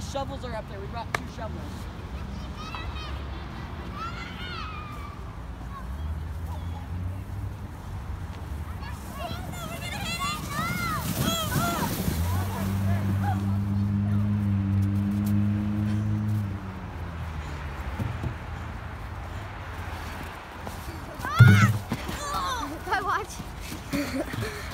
shovels are up there. We brought 2 shovels. Go watch.